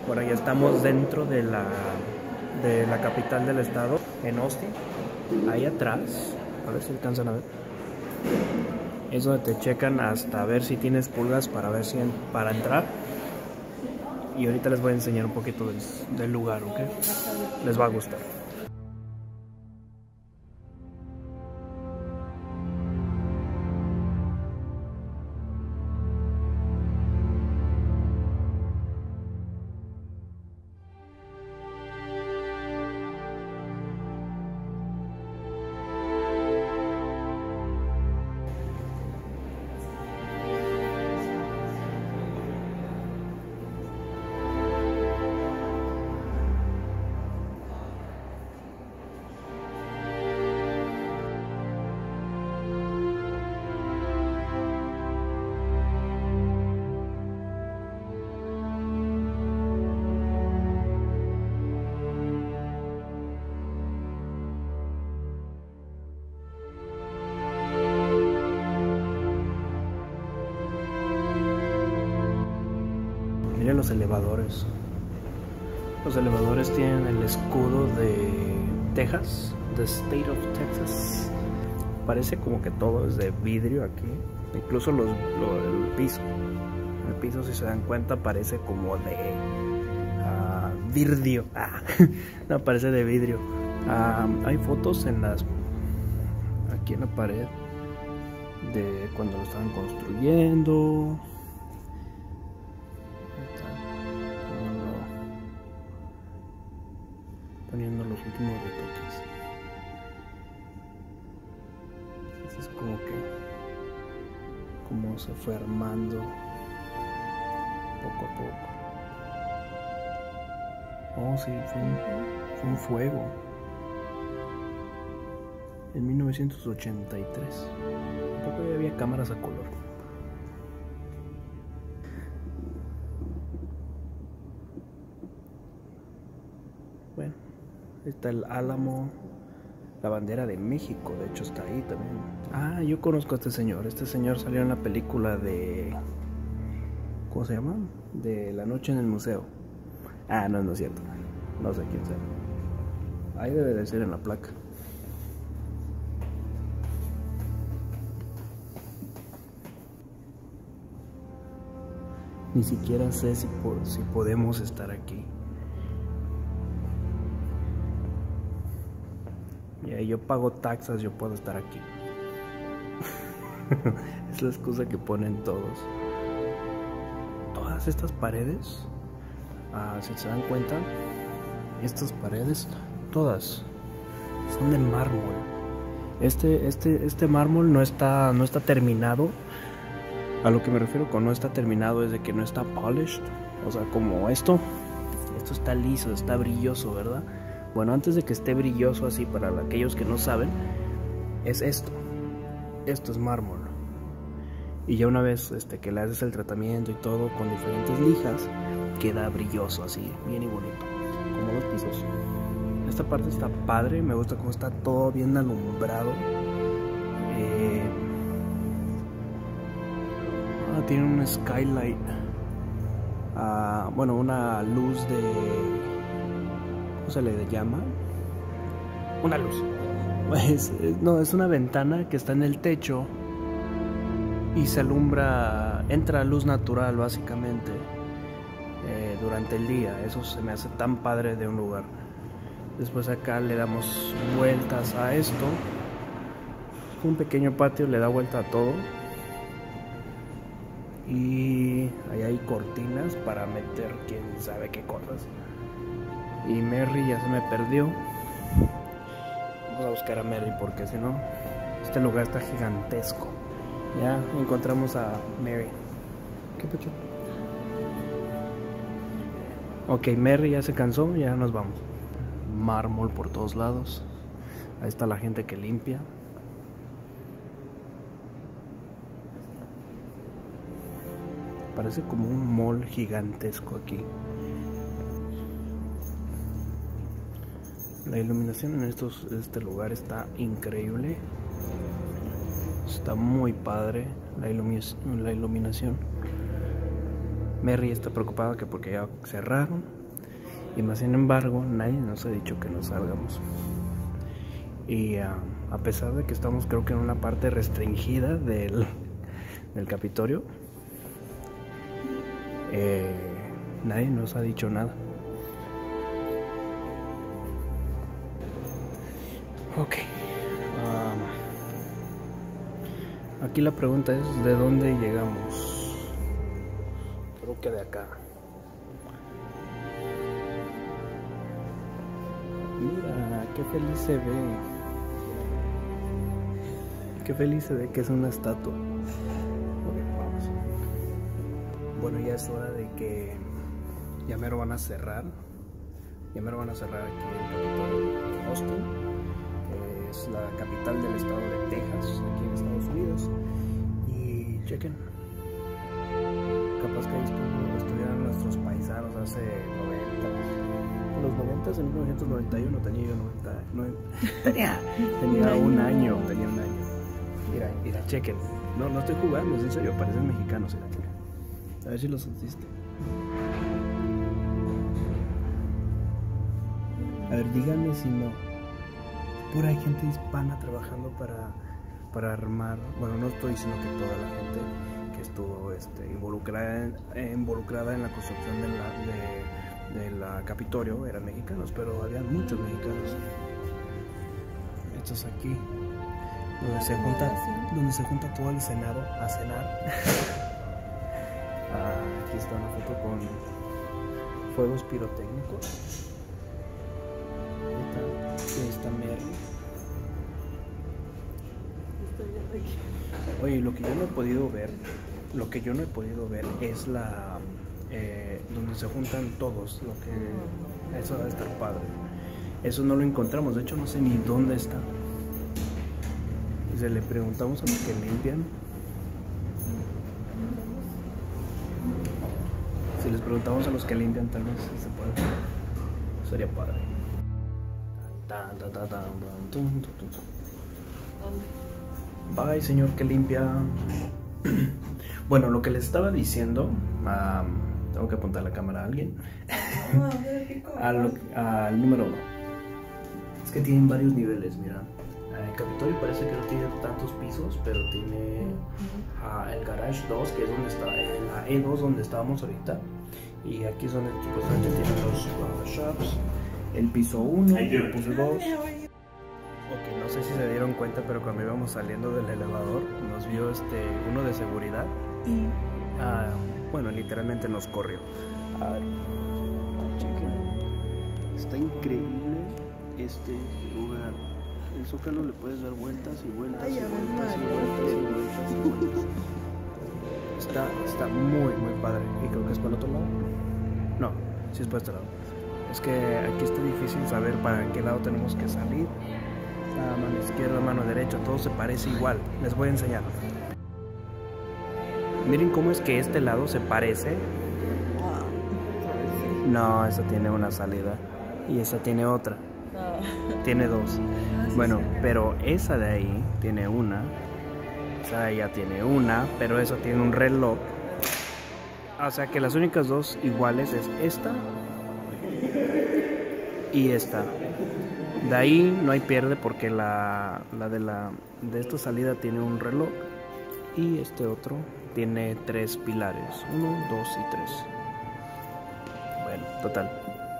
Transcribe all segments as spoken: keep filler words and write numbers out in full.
Bueno, ya estamos dentro de la, de la capital del estado, en Austin. Ahí atrás, a ver si alcanzan a ver, es donde te checan hasta ver si tienes pulgas para ver si en, para entrar. Y ahorita les voy a enseñar un poquito del, del lugar, ¿ok? Les va a gustar. Miren los elevadores. Los elevadores tienen el escudo de Texas, the State of Texas. Parece como que todo es de vidrio aquí. Incluso los, lo, el piso. El piso, si se dan cuenta, parece como de uh, vidrio. Ah, no, parece de vidrio. Uh, hay fotos en las aquí en la pared de cuando lo estaban construyendo. Poniendo los últimos retoques. Es como que como se fue armando poco a poco. Oh, sí, fue un, fue un fuego en mil novecientos ochenta y tres. Tampoco había cámaras a color. Bueno, está el Álamo, la bandera de México, de hecho está ahí también. Ah, yo conozco a este señor. Este señor salió en la película de... ¿cómo se llama? De La noche en el museo. Ah, no, no es cierto. No sé quién sea. Ahí debe de ser en la placa. Ni siquiera sé si, po si podemos estar aquí. Y yo pago taxas, yo puedo estar aquí. Es la excusa que ponen todos. Todas estas paredes, uh, si se dan cuenta, estas paredes, todas son de mármol. Este, este, este mármol no está, no está terminado. A lo que me refiero con no está terminado es de que no está polished. O sea, como esto, esto está liso, está brilloso, ¿verdad? Bueno, antes de que esté brilloso así, para aquellos que no saben, es esto. Esto es mármol. Y ya una vez este, que le haces el tratamiento y todo con diferentes lijas, queda brilloso así, bien y bonito, como los pisos. Esta parte está padre, me gusta cómo está todo bien alumbrado. Eh... Ah, tiene un skylight. Ah, bueno, una luz de... ¿cómo se le llama? Una luz. Pues, no, es una ventana que está en el techo y se alumbra, entra luz natural básicamente eh, durante el día. Eso se me hace tan padre de un lugar. Después acá le damos vueltas a esto. Un pequeño patio le da vuelta a todo. Y ahí hay cortinas para meter quién sabe qué cosas. Y Mary ya se me perdió. Vamos a buscar a Mary porque si no, este lugar está gigantesco. Ya encontramos a Mary. ¿Qué pecho? Ok, Mary ya se cansó, ya nos vamos. Mármol por todos lados. Ahí está la gente que limpia. Parece como un mall gigantesco aquí. La iluminación en estos, este lugar está increíble. Está muy padre la, ilumi- la iluminación. Mary está preocupada que porque ya cerraron. Y más sin embargo, nadie nos ha dicho que nos salgamos. Y uh, a pesar de que estamos, creo que en una parte restringida del, del Capitolio, eh, nadie nos ha dicho nada. Ok. Um, aquí la pregunta es, ¿de dónde llegamos? Creo que de acá. Mira, qué feliz se ve. Qué feliz se ve que es una estatua. Okay, vamos. Bueno, ya es hora de que ya mero van a cerrar. Ya mero van a cerrar aquí el Capitolio de Austin. Es la capital del estado de Texas, aquí en Estados Unidos. Y chequen, capaz que ahí estuvieran nuestros paisanos hace noventa. En los noventa, en mil novecientos noventa y uno tenía yo noventa, noventa tenía, tenía un año, tenía un año. Mira, mira, chequen. No, no estoy jugando, es en serio, parecen mexicanos. Mira, chequen. A ver si los sentiste. A ver, díganme si no. Pura gente hispana trabajando para, para armar. Bueno, no estoy diciendo que toda la gente que estuvo este, involucrada, en, eh, involucrada en la construcción de la, de, de la Capitolio eran mexicanos, pero había muchos mexicanos. Estos aquí, donde se junta, donde se junta todo el Senado a cenar. Ah, aquí está una foto con fuegos pirotécnicos. Está Mary. Oye, lo que yo no he podido ver, lo que yo no he podido ver es la eh, donde se juntan todos, lo que eso debe estar padre. Eso no lo encontramos, de hecho no sé ni dónde está. Si le preguntamos a los que limpian, si les preguntamos a los que limpian, tal vez se puede, sería padre. Bye, señor que limpia. Bueno, lo que les estaba diciendo, um, tengo que apuntar la cámara a alguien. al, al número uno. Es que tienen varios niveles, mira. El Capitolio parece que no tiene tantos pisos, pero tiene uh, el Garage dos, que es donde está, en la E dos donde estábamos ahorita. Y aquí es donde supuestamente tienen los uh, shops. El piso uno, el piso dos. Ok, no sé si se dieron cuenta, pero cuando íbamos saliendo del elevador nos vio este uno de seguridad. Y uh, bueno, literalmente nos corrió. A ver, chequen. Está increíble este lugar. El Zócalo le puedes dar vueltas y vueltas y vueltas y vueltas y vueltas y vueltas. Está, está muy, muy padre. Y creo que es para el otro lado. No, sí es para este lado. Es que aquí está difícil saber para qué lado tenemos que salir. La mano izquierda, mano derecha, todo se parece igual. Les voy a enseñar. Miren cómo es que este lado se parece. No, esa tiene una salida. Y esa tiene otra. Tiene dos. Bueno, pero esa de ahí tiene una. Esa de allá tiene una. Pero esa tiene un reloj. O sea que las únicas dos iguales es esta y esta. De ahí no hay pierde porque la, la, de, la de esta salida tiene un reloj. Y este otro tiene tres pilares. Uno, dos y tres. Bueno, total.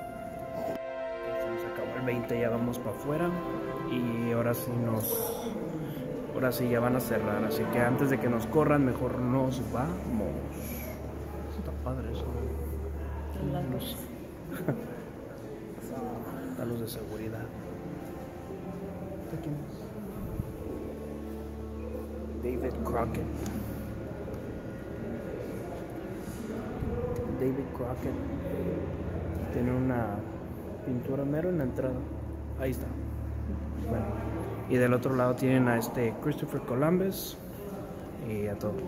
Se nos acabó el veinte, ya vamos para afuera. Y ahora sí nos... Ahora sí ya van a cerrar. Así que antes de que nos corran, mejor nos vamos. Está padre eso. Los... Está los de seguridad. David Crockett. David Crockett tiene una pintura mero en la entrada. Ahí está. Bueno, y del otro lado tienen a este Christopher Columbus y a todo.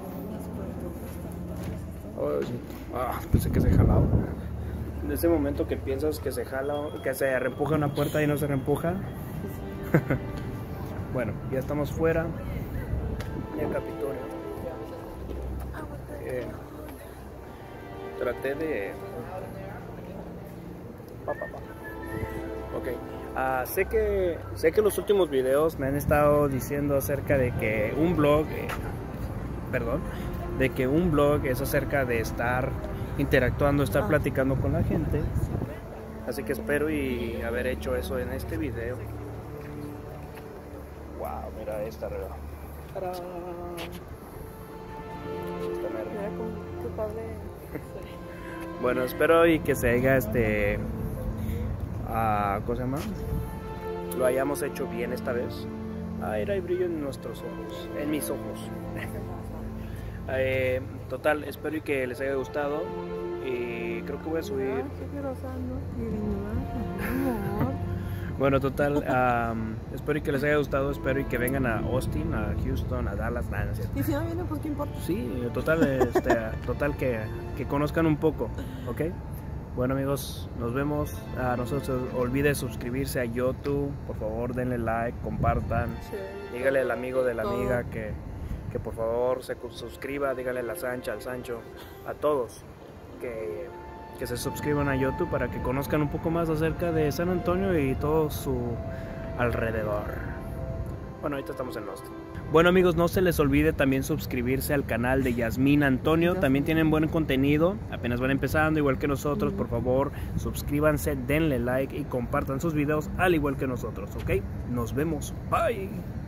Oh, sí. Ah, pensé que se jalaba. En ese momento que piensas que se jala, que se reempuja una puerta y no se reempuja. Bueno, ya estamos fuera del Capitolio. Eh, traté de Pa, pa, pa. Ok. Uh, sé que sé que los últimos videos me han estado diciendo acerca de que un blog, eh, perdón, de que un blog es acerca de estar interactuando, estar platicando con la gente. Así que espero y haber hecho eso en este video. Wow, mira esta arriba. ¡Tarán! Mira cómo, qué padre. Bueno, espero y que se haya este uh, ¿cómo se llama? Lo hayamos hecho bien esta vez. Ay, hay brillo en nuestros ojos, en mis ojos. eh, total, espero y que les haya gustado. Y creo que voy a subir. Bueno, total, um, espero y que les haya gustado. Espero y que vengan a Austin, a Houston, a Dallas. Nah, no es cierto. Y si no vienen, pues qué importa. Sí, total, este, total que, que conozcan un poco, ¿ok? Bueno amigos, nos vemos. Uh, no se olviden suscribirse a YouTube. Por favor, denle like, compartan. Sí, dígale al amigo de la todo. amiga que, que por favor se suscriba. Dígale a la Sancha, al Sancho, a todos que, que se suscriban a YouTube para que conozcan un poco más acerca de San Antonio y todo su alrededor. Bueno, ahorita estamos en Austin. Bueno amigos, no se les olvide también suscribirse al canal de Yasmín Antonio. También tienen buen contenido, apenas van empezando igual que nosotros. Por favor, suscríbanse, denle like y compartan sus videos al igual que nosotros, ¿ok? Nos vemos, bye.